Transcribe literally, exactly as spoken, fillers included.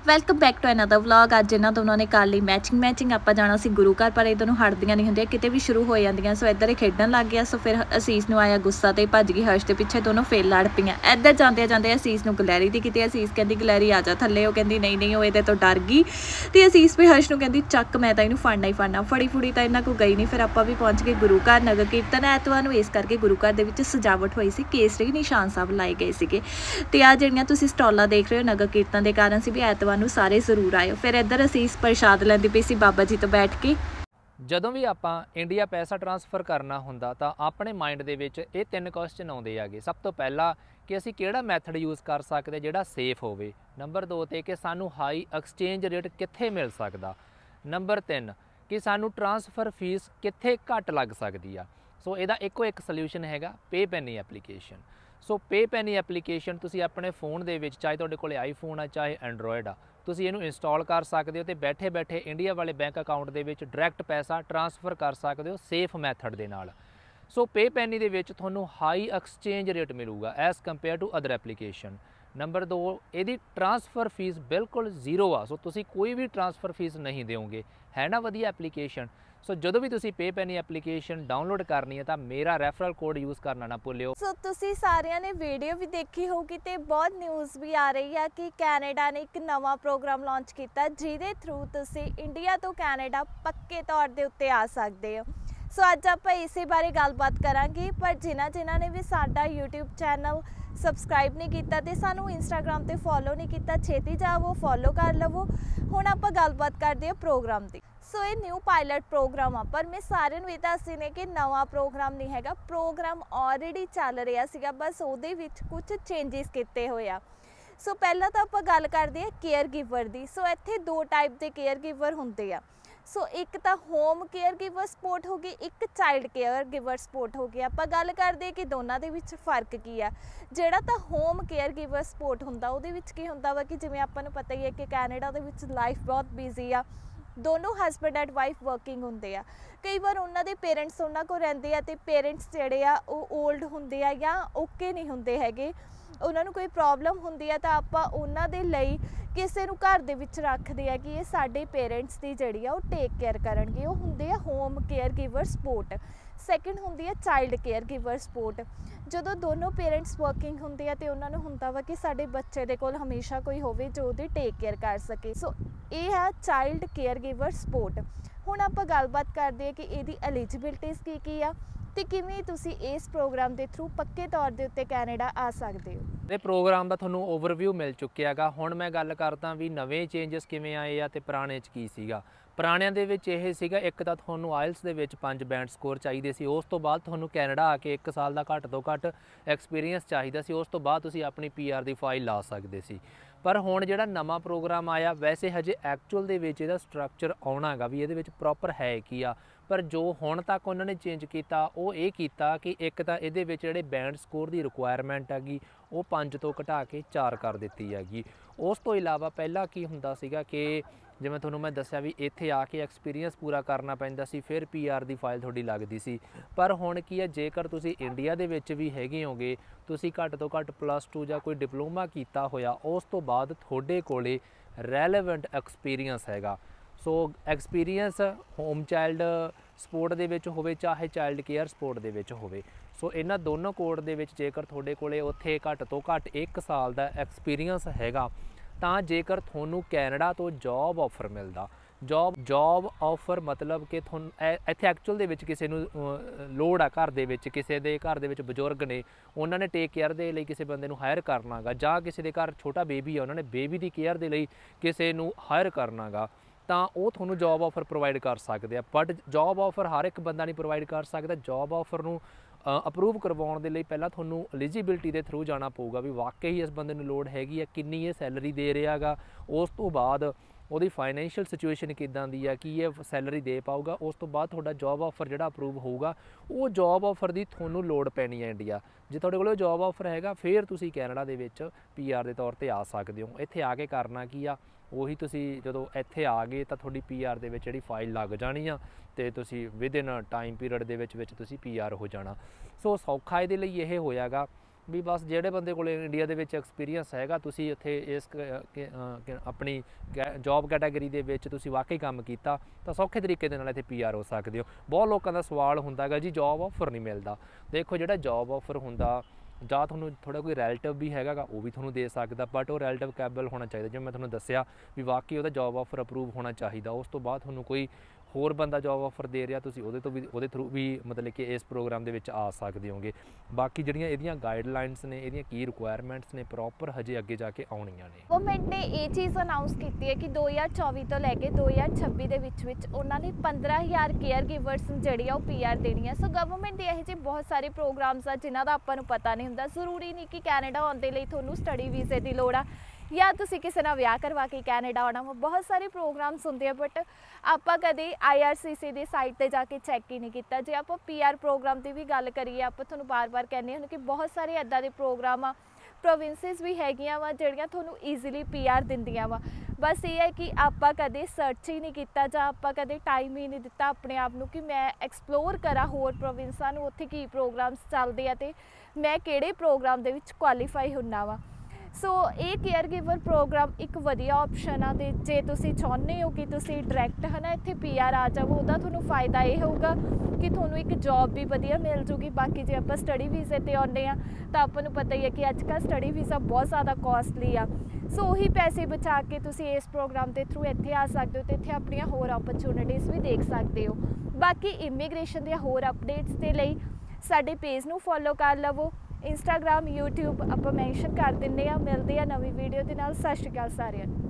Welcome back to another vlog. ਅੱਜ ਇਹਨਾਂ ਦੋਨਾਂ ਨੇ ਕਰ ਲਈ ਮੈਚਿੰਗ ਮੈਚਿੰਗ ਆਪਾਂ ਜਾਣਾ ਸੀ ਗੁਰੂ ਘਰ, ਪਰ ਇੱਧਰ ਨੂੰ ਹਟਦੀਆਂ ਨਹੀਂ ਹੁੰਦੀਆਂ, ਕਿਤੇ ਵੀ ਸ਼ੁਰੂ ਹੋ ਜਾਂਦੀਆਂ। ਸੋ ਇੱਧਰ ਇਹ ਖੇਡਣ ਲੱਗ ਗਿਆ। ਸੋ ਫਿਰ ਅਸੀਸ ਨੂੰ ਆਇਆ ਗੁੱਸਾ ਤੇ ਭੱਜ ਗਈ ਹਰਸ਼ ਦੇ ਪਿੱਛੇ, ਦੋਨੋਂ ਫੇਰ ਲੜ ਪਈਆਂ। ਇੱਧਰ ਜਾਂਦੇ ਜਾਂਦੇ ਅਸੀਸ ਨੂੰ ਗਲੈਰੀ ਦੀ ਕਿਤੇ, ਅਸੀਸ ਕਹਿੰਦੀ ਗਲੈਰੀ ਆ ਜਾ ਥੱਲੇ, ਉਹ ਕਹਿੰਦੀ ਨਹੀਂ ਨਹੀਂ ਉਹ ਇਹਦੇ ਤੋਂ ਡਰ ਗਈ। ਤੇ ਅਸੀਸ ਵੀ ਹਰਸ਼ ਨੂੰ ਕਹਿੰਦੀ ਚੱਕ ਮੈਂ ਤਾਂ ਇਹਨੂੰ ਫੜਨਾ ਹੀ ਫੜਨਾ। ਫੜੀ ਫੁੜੀ ਤਾਂ ਇਹਨਾਂ ਕੋਲ ਗਈ ਨਹੀਂ। ਫਿਰ ਆਪਾਂ ਵੀ ਪਹੁੰਚ ਗਏ ਗੁਰੂ ਘਰ। ਨਗਰ ਕੀਰਤਨ ਐਤਵਾਰ ਨੂੰ, ਇਸ ਕਰਕੇ ਗੁਰੂ ਘਰ ਦੇ ਵਿੱਚ ਸਜਾਵਟ ਹੋਈ ਸੀ, ਕੇਸਰੀ ਨਿਸ਼ਾਨ ਸਾਹਿਬ ਲਾਏ ਗਏ ਸੀਗੇ। ਤੇ ਆ ਜਿਹੜੀਆਂ ਤੁਸੀਂ ਸਟਾਲਾਂ ਦੇਖ ਰਹੇ ਹੋ ਨਗਰ ਕੀਰਤਨ ਦੇ ਕਾਰਨ ਸੀ ਵੀ ਐਤਵਾਰ ਨੂੰ ਸਾਰੇ ਜ਼ਰੂਰ ਆਇਓ। ਫਿਰ ਇੱਧਰ ਅਸੀਂ ਪ੍ਰਸ਼ਾਦ ਲੈਂਦੀ ਪਈ ਸੀ ਬਾਬਾ ਜੀ ਤੋਂ ਬੈਠ ਕੇ। ਜਦੋਂ ਵੀ ਆਪਾਂ ਇੰਡੀਆ ਪੈਸਾ ਟ੍ਰਾਂਸਫਰ ਕਰਨਾ ਹੁੰਦਾ ਤਾਂ ਆਪਣੇ ਮਾਈਂਡ ਦੇ ਵਿੱਚ ਇਹ ਤਿੰਨ ਕੁਐਸਚਨ ਆਉਂਦੇ ਹੈਗੇ। ਸਭ ਤੋਂ ਪਹਿਲਾ ਕਿ ਅਸੀਂ ਕਿਹੜਾ ਮੈਥਡ ਯੂਜ਼ ਕਰ ਸਕਦੇ ਜਿਹੜਾ ਸੇਫ ਹੋਵੇ। ਨੰਬਰ ਦੋ 'ਤੇ ਕਿ ਸਾਨੂੰ ਹਾਈ ਐਕਸਚੇਂਜ ਰੇਟ ਕਿੱਥੇ ਮਿਲ ਸਕਦਾ। ਨੰਬਰ ਤਿੰਨ ਕਿ ਸਾਨੂੰ ਟ੍ਰਾਂਸਫਰ ਫੀਸ ਕਿੱਥੇ ਘੱਟ ਲੱਗ ਸਕਦੀ ਆ। ਸੋ ਇਹਦਾ ਇੱਕੋ ਇੱਕ ਸੋਲਿਊਸ਼ਨ ਹੈਗਾ ਪੇਪੈਨੀ ਐਪਲੀਕੇਸ਼ਨ। ਸੋ ਪੇਪੈਨੀ ਐਪਲੀਕੇਸ਼ਨ ਤੁਸੀਂ ਆਪਣੇ ਫ਼ੋਨ ਦੇ ਵਿੱਚ, ਚਾਹੇ ਤੁਹਾਡੇ ਕੋਲ ਆਈਫੋਨ ਆ ਚਾਹੇ ਐਂਡਰੋਇਡ ਆ, ਤੁਸੀਂ ਇਹਨੂੰ ਇੰਸਟਾਲ ਕਰ ਸਕਦੇ ਹੋ ਤੇ ਬੈਠੇ ਬੈਠੇ ਇੰਡੀਆ ਵਾਲੇ ਬੈਂਕ ਅਕਾਊਂਟ ਦੇ ਵਿੱਚ ਡਾਇਰੈਕਟ ਪੈਸਾ ਟ੍ਰਾਂਸਫਰ ਕਰ ਸਕਦੇ ਹੋ ਸੇਫ ਮੈਥਡ ਦੇ ਨਾਲ। ਸੋ ਪੇਪੈਨੀ ਦੇ ਵਿੱਚ ਤੁਹਾਨੂੰ ਹਾਈ ਐਕਸਚੇਂਜ ਰੇਟ ਮਿਲੂਗਾ as compare to other application. Number ਦੋ, ਇਹਦੀ ਟ੍ਰਾਂਸਫਰ ਫੀਸ ਬਿਲਕੁਲ ਜ਼ੀਰੋ ਆ। ਸੋ ਤੁਸੀਂ ਕੋਈ ਵੀ ਟ੍ਰਾਂਸਫਰ ਫੀਸ ਨਹੀਂ ਦਿਓਗੇ। ਹੈ ਨਾ ਵਧੀਆ ਐਪਲੀਕੇਸ਼ਨ। ਸੋ ਜਦੋਂ ਵੀ ਤੁਸੀਂ ਪੇਪੈਨੀ ਐਪਲੀਕੇਸ਼ਨ ਡਾਊਨਲੋਡ ਕਰਨੀ ਹੈ ਤਾਂ ਮੇਰਾ ਰੈਫਰਲ ਕੋਡ ਯੂਜ਼ ਕਰਨਾ ਨਾ ਭੁੱਲਿਓ। ਸੋ ਤੁਸੀਂ ਸਾਰਿਆਂ ਨੇ ਵੀਡੀਓ ਵੀ ਦੇਖੀ ਹੋਊਗੀ ਤੇ ਬਹੁਤ ਨਿਊਜ਼ ਵੀ ਆ ਰਹੀ ਆ ਕਿ ਕੈਨੇਡਾ ਨੇ ਇੱਕ ਨਵਾਂ ਪ੍ਰੋਗਰਾਮ ਲਾਂਚ ਕੀਤਾ ਜਿਹਦੇ ਥਰੂ ਤੁਸੀਂ ਇੰਡੀਆ ਤੋਂ ਕੈਨੇਡਾ ਪੱਕੇ ਤੌਰ ਦੇ ਉੱਤੇ ਆ ਸਕਦੇ ਹੋ। ਸੋ ਅੱਜ ਆਪਾਂ ਇਸੇ ਬਾਰੇ ਗੱਲਬਾਤ ਕਰਾਂਗੇ। ਪਰ ਜਿਨ੍ਹਾਂ ਜਿਨ੍ਹਾਂ ਨੇ ਵੀ ਸਾਡਾ ਯੂਟਿਊਬ ਚੈਨਲ ਸਬਸਕ੍ਰਾਈਬ ਨਹੀਂ ਕੀਤਾ ਤੇ ਸਾਨੂੰ ਇੰਸਟਾਗ੍ਰਾਮ ਤੇ ਫੋਲੋ ਨਹੀਂ ਕੀਤਾ, ਛੇਤੀ ਜਾਵੋ ਫੋਲੋ ਕਰ ਲਵੋ। ਹੁਣ ਆਪਾਂ ਗੱਲਬਾਤ ਕਰਦੇ ਹਾਂ ਪ੍ਰੋਗਰਾਮ ਦੀ। ਸੋ ਇਹ ਨਿਊ ਪਾਇਲਟ ਪ੍ਰੋਗਰਾਮ ਆ, ਪਰ ਮੈਂ ਸਾਰਿਆਂ ਨੂੰ ਇਹ ਦੱਸਦੀ ਨੇ ਕਿ ਨਵਾਂ ਪ੍ਰੋਗਰਾਮ ਨਹੀਂ ਹੈਗਾ। ਪ੍ਰੋਗਰਾਮ ਆਲਰੇਡੀ ਚੱਲ ਰਿਹਾ ਸੀਗਾ, ਬਸ ਉਹਦੇ ਵਿੱਚ ਕੁਝ ਚੇਂਜਿਸ ਕੀਤੇ ਹੋਏ ਆ। ਸੋ ਪਹਿਲਾਂ ਤਾਂ ਆਪਾਂ ਗੱਲ ਕਰਦੇ ਹਾਂ ਕੇਅਰ ਗਿਵਰ ਦੀ। ਸੋ ਇੱਥੇ ਦੋ ਟਾਈਪ ਦੇ ਕੇਅਰ ਗਿਵਰ ਹੁੰਦੇ ਆ। ਸੋ ਇੱਕ ਤਾਂ ਹੋਮ ਕੇਅਰ ਗਿਵਰ ਸਪੋਰਟ ਹੋ ਗਈ, ਇੱਕ ਚਾਈਲਡ ਕੇਅਰ ਗਿਵਰ ਸਪੋਰਟ ਹੋ ਗਿਆ। ਆਪਾਂ ਗੱਲ ਕਰਦੇ ਕਿ ਦੋਨਾਂ ਦੇ ਵਿੱਚ ਫਰਕ ਕੀ ਆ। ਜਿਹੜਾ ਤਾਂ ਹੋਮ ਕੇਅਰ ਗਿਵਰ ਸਪੋਰਟ ਹੁੰਦਾ ਉਹਦੇ ਵਿੱਚ ਕੀ ਹੁੰਦਾ ਵਾ ਕਿ ਜਿਵੇਂ ਆਪਾਂ ਨੂੰ ਪਤਾ ਹੀ ਹੈ ਕਿ ਕੈਨੇਡਾ ਦੇ ਵਿੱਚ ਲਾਈਫ ਬਹੁਤ ਬਿਜ਼ੀ ਆ, ਦੋਨੋਂ ਹਸਬੈਂਡ ਐਂਡ ਵਾਈਫ ਵਰਕਿੰਗ ਹੁੰਦੇ ਆ। ਕਈ ਵਾਰ ਉਹਨਾਂ ਦੇ ਪੇਰੈਂਟਸ ਉਹਨਾਂ ਕੋਲ ਰਹਿੰਦੇ ਆ ਤੇ ਪੇਰੈਂਟਸ ਜਿਹੜੇ ਆ ਉਹ ਓਲਡ ਹੁੰਦੇ ਆ ਜਾਂ ਓਕੇ ਨਹੀਂ ਹੁੰਦੇ ਹੈਗੇ, ਉਹਨਾਂ ਨੂੰ ਕੋਈ ਪ੍ਰੋਬਲਮ ਹੁੰਦੀ ਆ ਤਾਂ ਆਪਾਂ ਉਹਨਾਂ ਦੇ ਲਈ ਕਿਸੇ ਨੂੰ ਘਰ ਦੇ ਵਿੱਚ ਰੱਖਦੇ ਆ ਕਿ ਇਹ ਸਾਡੇ ਪੇਰੈਂਟਸ ਦੀ ਜਿਹੜੀ ਆ ਉਹ ਟੇਕ ਕੇਅਰ ਕਰਨਗੇ। ਉਹ ਹੁੰਦੇ ਆ home caregiver support. Second ਹੁੰਦੀ ਆ ਚਾਈਲਡ ਕੇਅਰ ਗਿਵਰ ਸਪੋਰਟ। ਜਦੋਂ ਦੋਨੋਂ ਪੇਰੈਂਟਸ ਵਰਕਿੰਗ ਹੁੰਦੇ ਆ ਤੇ ਉਹਨਾਂ ਨੂੰ ਹੁੰਦਾ ਵਾ ਕਿ ਸਾਡੇ ਬੱਚੇ ਦੇ ਕੋਲ ਹਮੇਸ਼ਾ ਕੋਈ ਹੋਵੇ ਜੋ ਉਹਦੀ ਟੇਕ ਕੇਅਰ ਕਰ ਸਕੇ। ਸੋ ਇਹ ਆ ਚਾਈਲਡ ਕੇਅਰ ਗਿਵਰ ਸਪੋਰਟ। ਹੁਣ ਆਪਾਂ ਗੱਲਬਾਤ ਕਰਦੇ ਹਾਂ ਕਿ ਇਹਦੀ ਐਲੀਜੀਬਿਲਟੀਜ਼ ਕੀ ਕੀ ਆ ਤੇ ਕਿਵੇਂ ਤੁਸੀਂ ਇਸ ਪ੍ਰੋਗਰਾਮ ਦੇ ਥਰੂ ਪੱਕੇ ਤੌਰ ਦੇ ਉੱਤੇ ਕੈਨੇਡਾ ਆ ਸਕਦੇ ਹੋ। ਇਹ ਪ੍ਰੋਗਰਾਮ ਦਾ ਤੁਹਾਨੂੰ ਓਵਰਵਿਊ ਮਿਲ ਚੁੱਕਿਆ ਹੈਗਾ। ਹੁਣ ਮੈਂ ਗੱਲ ਕਰਦਾ ਵੀ ਨਵੇਂ ਚੇਂਜਸ ਕਿਵੇਂ ਆਏ ਆ ਤੇ ਪੁਰਾਣੇ 'ਚ ਕੀ ਸੀਗਾ। ਪੁਰਾਣਿਆਂ ਦੇ ਵਿੱਚ ਇਹ ਸੀਗਾ, ਇੱਕ ਤਾਂ ਤੁਹਾਨੂੰ ਆਇਲਸ ਦੇ ਵਿੱਚ ਪੰਜ ਬੈਂਡ ਸਕੋਰ ਚਾਹੀਦੇ ਸੀ। ਉਸ ਤੋਂ ਬਾਅਦ ਤੁਹਾਨੂੰ ਕੈਨੇਡਾ ਆ ਕੇ ਇੱਕ ਸਾਲ ਦਾ ਘੱਟ ਤੋਂ ਘੱਟ ਐਕਸਪੀਰੀਅੰਸ ਚਾਹੀਦਾ ਸੀ। ਉਸ ਤੋਂ ਬਾਅਦ ਤੁਸੀਂ ਆਪਣੀ ਪੀ ਆਰ ਦੀ ਫਾਈਲ ਲਾ ਸਕਦੇ ਸੀ। ਪਰ ਹੁਣ ਜਿਹੜਾ ਨਵਾਂ ਪ੍ਰੋਗਰਾਮ ਆਇਆ, ਵੈਸੇ ਹਜੇ ਐਕਚੁਅਲ ਦੇ ਵਿੱਚ ਇਹਦਾ ਸਟਰਕਚਰ ਆਉਣਾ ਗਾ ਵੀ ਇਹਦੇ ਵਿੱਚ ਪ੍ਰੋਪਰ ਹੈ ਕੀ ਆ। ਪਰ ਜੋ ਹੁਣ ਤੱਕ ਉਹਨਾਂ ਨੇ ਚੇਂਜ ਕੀਤਾ ਉਹ ਇਹ ਕੀਤਾ ਕਿ ਇੱਕ ਤਾਂ ਇਹਦੇ ਵਿੱਚ ਜਿਹੜੇ ਬੈਂਡ ਸਕੋਰ ਦੀ ਰਿਕੁਆਇਰਮੈਂਟ ਹੈਗੀ ਉਹ ਪੰਜ ਤੋਂ ਘਟਾ ਕੇ ਚਾਰ ਕਰ ਦਿੱਤੀ ਹੈਗੀ। ਉਸ ਤੋਂ ਇਲਾਵਾ ਪਹਿਲਾਂ ਕੀ ਹੁੰਦਾ ਸੀਗਾ ਕਿ ਜਿਵੇਂ ਤੁਹਾਨੂੰ ਮੈਂ ਦੱਸਿਆ ਵੀ ਇੱਥੇ ਆ ਕੇ ਐਕਸਪੀਰੀਅੰਸ ਪੂਰਾ ਕਰਨਾ ਪੈਂਦਾ ਸੀ, ਫਿਰ ਪੀ ਆਰ ਦੀ ਫਾਈਲ ਤੁਹਾਡੀ ਲੱਗਦੀ ਸੀ। ਪਰ ਹੁਣ ਕੀ ਹੈ, ਜੇਕਰ ਤੁਸੀਂ ਇੰਡੀਆ ਦੇ ਵਿੱਚ ਵੀ ਹੈਗੇ ਹੋਗੇ, ਤੁਸੀਂ ਘੱਟ ਤੋਂ ਘੱਟ ਪਲੱਸ ਟੂ ਜਾਂ ਕੋਈ ਡਿਪਲੋਮਾ ਕੀਤਾ ਹੋਇਆ, ਉਸ ਤੋਂ ਬਾਅਦ ਤੁਹਾਡੇ ਕੋਲੇ ਰੈਲੇਵੈਂਟ ਐਕਸਪੀਰੀਅੰਸ ਹੈਗਾ। So experience home child support ਦੇ ਵਿੱਚ ਹੋਵੇ ਚਾਹੇ ਚਾਈਲਡ ਕੇਅਰ ਸਪੋਰਟ ਦੇ ਵਿੱਚ ਹੋਵੇ। ਸੋ ਇਹਨਾਂ ਦੋਨੋਂ ਕੋਡ ਦੇ ਵਿੱਚ ਜੇਕਰ ਤੁਹਾਡੇ ਕੋਲੇ ਉੱਥੇ ਘੱਟ ਤੋਂ ਘੱਟ ਇੱਕ ਸਾਲ ਦਾ ਐਕਸਪੀਰੀਅੰਸ ਹੈਗਾ ਤਾਂ ਜੇਕਰ ਤੁਹਾਨੂੰ ਕੈਨੇਡਾ ਤੋਂ ਜੋਬ ਆਫਰ ਮਿਲਦਾ, ਜੋਬ ਜੋਬ ਆਫਰ ਮਤਲਬ ਕਿ ਤੁਹਾਨੂੰ ਇੱਥੇ ਐਕਚੁਅਲ ਦੇ ਵਿੱਚ ਕਿਸੇ ਨੂੰ ਲੋੜ ਆ, ਘਰ ਦੇ ਵਿੱਚ ਕਿਸੇ ਦੇ ਘਰ ਦੇ ਵਿੱਚ ਬਜ਼ੁਰਗ ਨੇ, ਉਹਨਾਂ ਨੇ ਟੇਕ ਕੇਅਰ ਦੇ ਲਈ ਕਿਸੇ ਬੰਦੇ ਨੂੰ ਹਾਇਰ ਕਰਨਾ ਗਾ, ਜਾਂ ਕਿਸੇ ਦੇ ਘਰ ਛੋਟਾ ਬੇਬੀ ਆ ਉਹਨਾਂ ਨੇ ਬੇਬੀ ਦੀ ਕੇਅਰ ਦੇ ਲਈ ਕਿਸੇ ਨੂੰ ਹਾਇਰ ਕਰਨਾ ਗਾ, ਤਾਂ ਉਹ ਤੁਹਾਨੂੰ ਜੋਬ ਆਫਰ ਪ੍ਰੋਵਾਈਡ ਕਰ ਸਕਦੇ ਆ। ਬਟ ਜੋਬ ਆਫਰ ਹਰ ਇੱਕ ਬੰਦਾ ਨਹੀਂ ਪ੍ਰੋਵਾਈਡ ਕਰ ਸਕਦਾ। ਜੋਬ ਆਫਰ ਨੂੰ ਅਪਰੂਵ ਕਰਵਾਉਣ ਦੇ ਲਈ ਪਹਿਲਾਂ ਤੁਹਾਨੂੰ ਐਲੀਜੀਬਿਲਟੀ ਦੇ ਥਰੂ ਜਾਣਾ ਪਊਗਾ ਵੀ ਵਾਕਈ ਇਸ ਬੰਦੇ ਨੂੰ ਲੋੜ ਹੈਗੀ ਆ, ਕਿੰਨੀ ਇਹ ਸੈਲਰੀ ਦੇ ਰਿਹਾ ਗਾ, ਉਸ ਤੋਂ ਬਾਅਦ ਉਹਦੀ ਫਾਈਨੈਂਸ਼ੀਅਲ ਸਿਚੁਏਸ਼ਨ ਕਿੱਦਾਂ ਦੀ ਆ, ਕੀ ਇਹ ਸੈਲਰੀ ਦੇ ਪਾਊਗਾ। ਉਸ ਤੋਂ ਬਾਅਦ ਤੁਹਾਡਾ ਜੋਬ ਆਫਰ ਜਿਹੜਾ ਅਪਰੂਵ ਹੋਊਗਾ, ਉਹ ਜੋਬ ਆਫਰ ਦੀ ਤੁਹਾਨੂੰ ਲੋੜ ਪੈਣੀ ਹੈ ਇੰਡੀਆ। ਜੇ ਤੁਹਾਡੇ ਕੋਲ ਜੋਬ ਆਫਰ ਹੈਗਾ ਫਿਰ ਤੁਸੀਂ ਕੈਨੇਡਾ ਦੇ ਵਿੱਚ ਪੀ ਆਰ ਦੇ ਤੌਰ 'ਤੇ ਆ ਸਕਦੇ ਹੋ। ਇੱਥੇ ਆ ਕੇ ਕਰਨਾ ਕੀ ਆ, ਉਹੀ ਤੁਸੀਂ ਜਦੋਂ ਇੱਥੇ ਆ ਗਏ ਤਾਂ ਤੁਹਾਡੀ ਪੀ ਆਰ ਦੇ ਵਿੱਚ ਜਿਹੜੀ ਫਾਈਲ ਲੱਗ ਜਾਣੀ ਆ ਤੇ ਤੁਸੀਂ ਵਿਦਿਨ ਟਾਈਮ ਪੀਰੀਅਡ ਦੇ ਵਿੱਚ ਵਿੱਚ ਤੁਸੀਂ ਪੀ ਆਰ ਹੋ ਜਾਣਾ। ਸੋ ਸੌਖਾ ਇਹਦੇ ਲਈ ਇਹ ਹੋਇਆਗਾ ਵੀ ਬਸ ਜਿਹੜੇ ਬੰਦੇ ਕੋਲ ਇੰਡੀਆ ਦੇ ਵਿੱਚ ਐਕਸਪੀਰੀਅੰਸ ਹੈਗਾ, ਤੁਸੀਂ ਉੱਥੇ ਇਸ ਕ- ਕ- ਅਹ ਕ- ਆਪਣੀ ਜੌਬ ਕੈਟਾਗਰੀ ਦੇ ਵਿੱਚ ਤੁਸੀਂ ਵਾਕਈ ਕੰਮ ਕੀਤਾ ਤਾਂ ਸੌਖੇ ਤਰੀਕੇ ਦੇ ਨਾਲ ਇੱਥੇ ਪੀ ਆਰ ਹੋ ਸਕਦੇ ਹੋ। ਬਹੁਤ ਲੋਕਾਂ ਦਾ ਸਵਾਲ ਹੁੰਦਾ ਹੈਗਾ ਜੀ ਜੌਬ ਆਫਰ ਨਹੀਂ ਮਿਲਦਾ। ਦੇਖੋ ਜਿਹੜਾ ਜੌਬ ਆਫਰ ਹੁੰਦਾ, ਜਾਂ ਤੁਹਾਨੂੰ ਥੋੜ੍ਹਾ ਕੋਈ ਰੈਲੇਟਿਵ ਵੀ ਹੈਗਾ ਗਾ, ਉਹ ਵੀ ਤੁਹਾਨੂੰ ਦੇ ਸਕਦਾ, ਬਟ ਉਹ ਰੈਲੇਟਿਵ ਕੈਪੇਬਲ ਹੋਣਾ ਚਾਹੀਦਾ। ਜਿਵੇਂ ਮੈਂ ਤੁਹਾਨੂੰ ਦੱਸਿਆ ਵੀ ਵਾਕਈ ਉਹਦਾ ਜੌਬ ਆਫਰ ਅਪਰੂਵ ਹੋਣਾ ਚਾਹੀਦਾ। ਉਸ ਤੋਂ ਬਾਅਦ ਤੁਹਾਨੂੰ ਕੋਈ ਹੋਰ ਬੰਦਾ ਜੌਬ ਆਫਰ ਦੇ ਰਿਹਾ, ਤੁਸੀਂ ਉਹਦੇ ਤੋਂ ਵੀ ਉਹਦੇ ਥਰੂ ਵੀ ਮਤਲਬ ਕਿ ਇਸ ਪ੍ਰੋਗਰਾਮ ਦੇ ਵਿੱਚ ਆ ਸਕਦੇ ਹੋਗੇ। ਬਾਕੀ ਜਿਹੜੀਆਂ ਇਹਦੀਆਂ ਗਾਈਡਲਾਈਨਸ ਨੇ, ਇਹਦੀਆਂ ਕੀ ਰਿਕੁਆਇਰਮੈਂਟਸ ਨੇ, ਪ੍ਰੋਪਰ ਹਜੇ ਅੱਗੇ ਜਾ ਕੇ ਆਉਣੀਆਂ ਨੇ। ਗਵਰਨਮੈਂਟ ਨੇ ਇਹ ਚੀਜ਼ ਅਨਾਉਂਸ ਕੀਤੀ ਹੈ ਕਿ ਦੋ ਹਜ਼ਾਰ ਚੌਵੀ ਤੋਂ ਲੈ ਕੇ ਦੋ ਹਜ਼ਾਰ ਛੱਬੀ ਦੇ ਵਿੱਚ ਵਿੱਚ ਉਹਨਾਂ ਨੇ ਪੰਦਰਾਂ ਹਜ਼ਾਰ ਕੇਅਰ ਗਿਵਰਸ ਜਿਹੜੀ ਆ ਉਹ ਪੀ ਆਰ ਦੇਣੀ ਹੈ। ਸੋ ਗਵਰਨਮੈਂਟ ਦੇ ਇਹੋ ਜਿਹੇ ਬਹੁਤ ਸਾਰੇ ਪ੍ਰੋਗਰਾਮਸ ਆ ਜਿਨ੍ਹਾਂ ਦਾ ਆਪਾਂ ਨੂੰ ਪਤਾ ਨਹੀਂ ਹੁੰਦਾ। ਜ਼ਰੂਰੀ ਨਹੀਂ ਕਿ ਕੈਨੇਡਾ ਆਉਣ ਦੇ ਲਈ ਤੁਹਾਨੂੰ ਸਟੱਡੀ ਵੀਜ਼ੇ ਦੀ ਲੋੜ ਆ ਜਾਂ ਤੁਸੀਂ ਕਿਸੇ ਨਾਲ ਵਿਆਹ ਕਰਵਾ ਕੇ ਕੈਨੇਡਾ ਆਉਣਾ ਵਾ। ਬਹੁਤ ਸਾਰੇ ਪ੍ਰੋਗਰਾਮਸ ਹੁੰਦੇ ਆ, ਬਟ ਆਪਾਂ ਕਦੇ I R C C the site 'ਤੇ ਜਾ ਕੇ ਚੈੱਕ ਹੀ ਨਹੀਂ ਕੀਤਾ। ਜੇ ਆਪਾਂ ਪੀ ਆਰ ਪ੍ਰੋਗਰਾਮ ਦੀ ਵੀ ਗੱਲ ਕਰੀਏ, ਆਪਾਂ ਤੁਹਾਨੂੰ ਬਾਰ-ਬਾਰ ਕਹਿੰਦੇ ਹਾਂ ਕਿ ਬਹੁਤ ਸਾਰੇ ਇੱਦਾਂ ਦੇ ਪ੍ਰੋਗਰਾਮ ਆ, ਪ੍ਰੋਵਿੰਸਿਸ ਵੀ ਹੈਗੀਆਂ ਵਾ ਜਿਹੜੀਆਂ ਤੁਹਾਨੂੰ ਈਜ਼ੀਲੀ ਪੀ ਆਰ ਦਿੰਦੀਆਂ ਵਾ। ਬਸ ਇਹ ਹੈ ਕਿ ਆਪਾਂ ਕਦੇ ਸਰਚ ਹੀ ਨਹੀਂ ਕੀਤਾ ਜਾਂ ਆਪਾਂ ਕਦੇ ਟਾਈਮ ਹੀ ਨਹੀਂ ਦਿੱਤਾ ਆਪਣੇ ਆਪ ਨੂੰ ਕਿ ਮੈਂ ਐਕਸਪਲੋਰ ਕਰਾਂ ਹੋਰ ਪ੍ਰੋਵਿੰਸਾਂ ਨੂੰ, ਉੱਥੇ ਕੀ ਪ੍ਰੋਗਰਾਮਸ ਚੱਲਦੇ ਆ ਅਤੇ ਮੈਂ ਕਿਹੜੇ ਪ੍ਰੋਗਰਾਮ ਦੇ ਵਿੱਚ ਕੁਆਲੀਫਾਈ ਹੁੰਨਾ ਵਾ। ਸੋ ਇਹ ਕੇਅਰ ਗਿਵਰ ਪ੍ਰੋਗਰਾਮ ਇੱਕ ਵਧੀਆ ਆਪਸ਼ਨ ਆ। ਅਤੇ ਜੇ ਤੁਸੀਂ ਚਾਹੁੰਦੇ ਹੋ ਕਿ ਤੁਸੀਂ ਡਾਇਰੈਕਟ ਹੈ ਨਾ ਇੱਥੇ ਪੀ ਆਰ ਆ ਜਾਵੋ, ਉਹਦਾ ਤੁਹਾਨੂੰ ਫਾਇਦਾ ਇਹ ਹੋਊਗਾ ਕਿ ਤੁਹਾਨੂੰ ਇੱਕ ਜੋਬ ਵੀ ਵਧੀਆ ਮਿਲ ਜੂਗੀ। ਬਾਕੀ ਜੇ ਆਪਾਂ ਸਟੱਡੀ ਵੀਜ਼ੇ 'ਤੇ ਆਉਂਦੇ ਹਾਂ ਤਾਂ ਆਪਾਂ ਨੂੰ ਪਤਾ ਹੀ ਹੈ ਕਿ ਅੱਜ ਕੱਲ੍ਹ ਸਟੱਡੀ ਵੀਜ਼ਾ ਬਹੁਤ ਜ਼ਿਆਦਾ ਕੋਸਟਲੀ ਆ। ਸੋ ਉਹੀ ਪੈਸੇ ਬਚਾ ਕੇ ਤੁਸੀਂ ਇਸ ਪ੍ਰੋਗਰਾਮ ਦੇ ਥਰੂ ਇੱਥੇ ਆ ਸਕਦੇ ਹੋ ਅਤੇ ਇੱਥੇ ਆਪਣੀਆਂ ਹੋਰ ਓਪਰਚੁਨਿਟੀਜ਼ ਵੀ ਦੇਖ ਸਕਦੇ ਹੋ। ਬਾਕੀ ਇਮੀਗ੍ਰੇਸ਼ਨ ਦੀਆਂ ਹੋਰ ਅਪਡੇਟਸ ਦੇ ਲਈ ਸਾਡੇ ਪੇਜ ਨੂੰ ਫੋਲੋ ਕਰ ਲਵੋ। ਇੰਸਟਾਗ੍ਰਾਮ, ਯੂਟਿਊਬ ਆਪਾਂ ਮੈਂਸ਼ਨ ਕਰ ਦਿੰਦੇ ਹਾਂ। ਮਿਲਦੇ ਆ ਨਵੀਂ ਵੀਡੀਓ ਦੇ ਨਾਲ। ਸਤਿ ਸ਼੍ਰੀ ਅਕਾਲ ਸਾਰਿਆਂ ਨੂੰ।